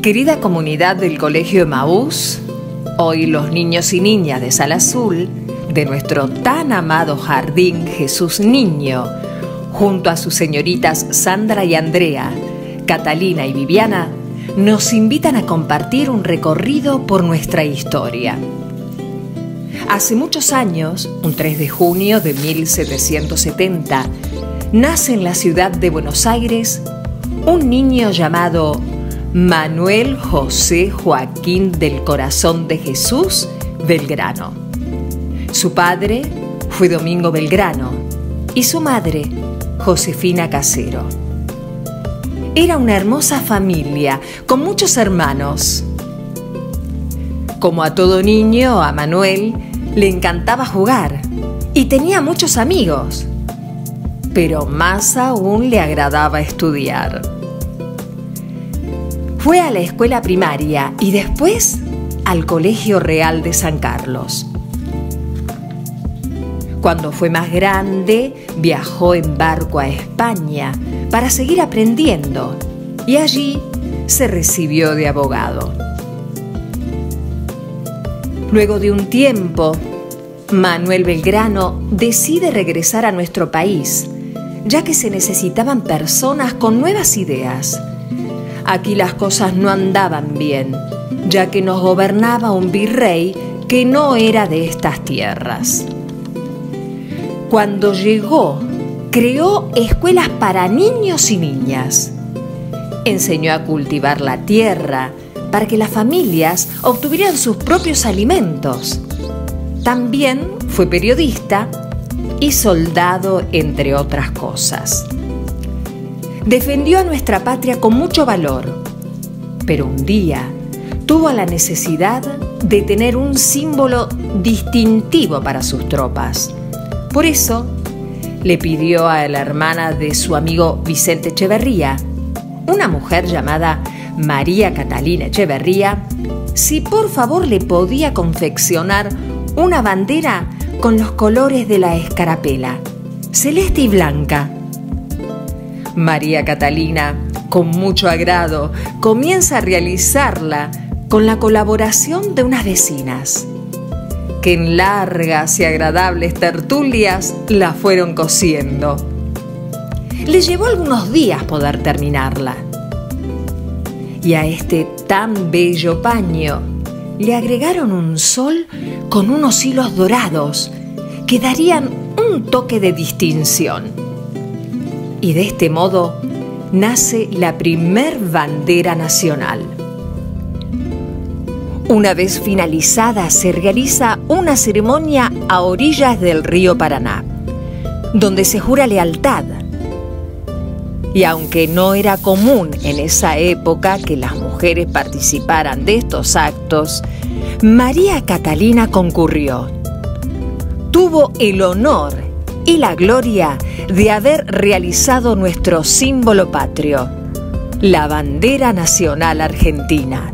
Querida comunidad del Colegio Emaús, hoy los niños y niñas de Sala Azul, de nuestro tan amado Jardín Jesús Niño, junto a sus señoritas Sandra y Andrea, Catalina y Viviana, nos invitan a compartir un recorrido por nuestra historia. Hace muchos años, un 3 de junio de 1770, nace en la ciudad de Buenos Aires un niño llamado Manuel José Joaquín del Corazón de Jesús Belgrano. Su padre fue Domingo Belgrano y su madre, Josefina Casero. Era una hermosa familia con muchos hermanos. Como a todo niño, a Manuel le encantaba jugar y tenía muchos amigos, pero más aún le agradaba estudiar. Fue a la escuela primaria y después al Colegio Real de San Carlos. Cuando fue más grande, viajó en barco a España para seguir aprendiendo y allí se recibió de abogado. Luego de un tiempo, Manuel Belgrano decide regresar a nuestro país, ya que se necesitaban personas con nuevas ideas. Aquí las cosas no andaban bien, ya que nos gobernaba un virrey que no era de estas tierras. Cuando llegó, creó escuelas para niños y niñas. Enseñó a cultivar la tierra para que las familias obtuvieran sus propios alimentos. También fue periodista y soldado, entre otras cosas. Defendió a nuestra patria con mucho valor, pero un día tuvo la necesidad de tener un símbolo distintivo para sus tropas. Por eso, le pidió a la hermana de su amigo Vicente Echeverría, una mujer llamada María Catalina Echeverría, si por favor le podía confeccionar una bandera con los colores de la escarapela, celeste y blanca. María Catalina, con mucho agrado, comienza a realizarla con la colaboración de unas vecinas, que en largas y agradables tertulias la fueron cosiendo. Le llevó algunos días poder terminarla. Y a este tan bello paño le agregaron un sol con unos hilos dorados que darían un toque de distinción. Y de este modo nace la primer bandera nacional. Una vez finalizada, se realiza una ceremonia a orillas del río Paraná, donde se jura lealtad. Y aunque no era común en esa época que las mujeres participaran de estos actos, María Catalina concurrió. Tuvo el honor y la gloria de haber realizado nuestro símbolo patrio, la bandera nacional argentina.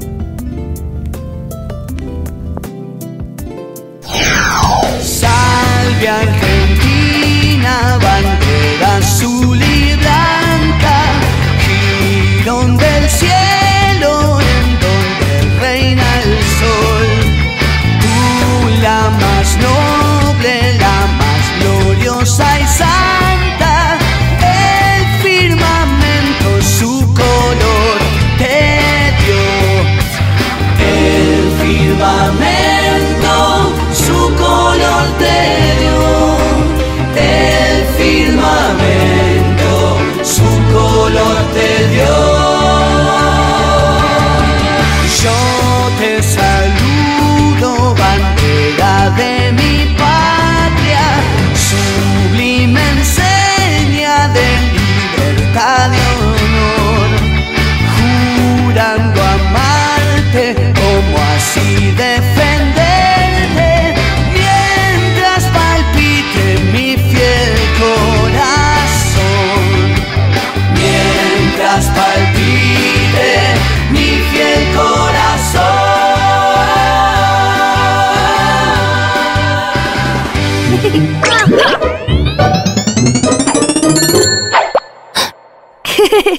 Salve Argentina, bandera azul y blanca, jirón del cielo en donde reina el sol. Tú, la más noble, la más gloriosa y santa, el firmamento su color te dio. El firmamento su color te dio. El firmamento su color te dio.